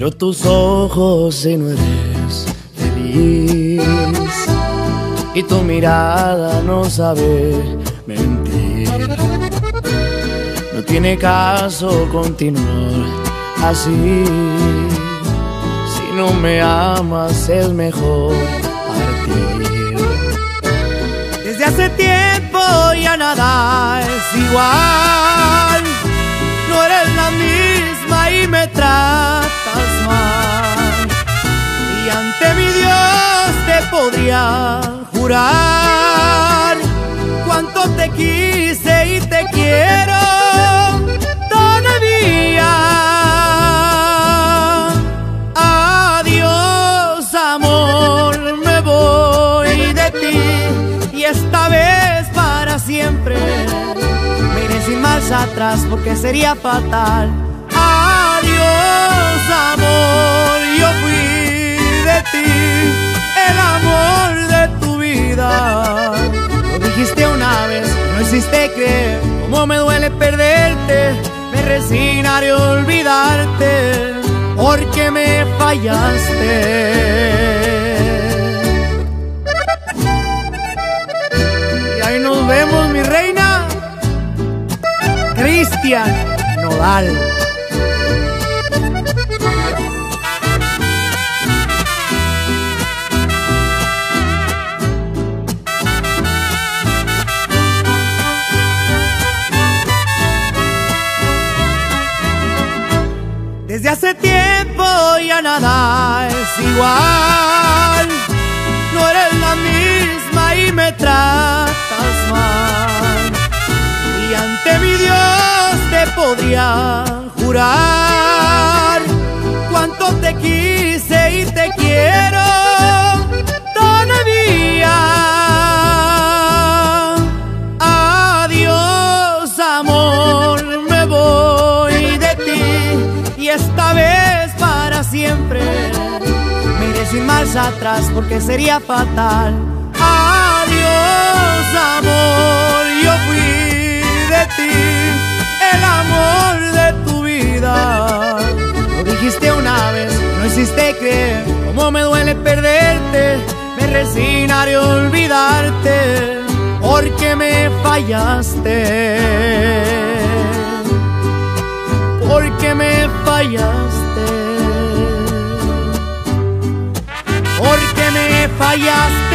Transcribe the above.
Miro tus ojos y no eres feliz, y tu mirada no sabe mentir. No tiene caso continuar así. Si no me amas es mejor partir. Desde hace tiempo ya nada es igual. No eres la misma y me tratas mal. Y ante mi Dios te podría jurar cuánto te quise y te quiero todavía. Adiós, amor, me voy de ti, y esta vez para siempre. Me iré sin marcha atrás porque sería fatal. Adiós, amor, yo fui de ti, el amor de tu vida. Lo dijiste una vez, no hiciste creer cómo me duele perderte. Me resignaré a olvidarte porque me fallaste. Y ahí nos vemos, mi reina. Cristian Nodal. Desde hace tiempo ya nada es igual. No eres la misma y me tratas mal. Y ante mi Dios te podría jurar cuánto te quise y te quiero todavía. Adiós, amor, me voy de ti, y esta vez para siempre. Me iré sin marcha atrás porque sería fatal. Adiós, amor, yo fui de ti, el amor de tu vida. Lo dijiste una vez, no hiciste creer cómo me duele perderte. Me resignaré a olvidarte porque me fallaste. Porque me fallaste. Porque me fallaste.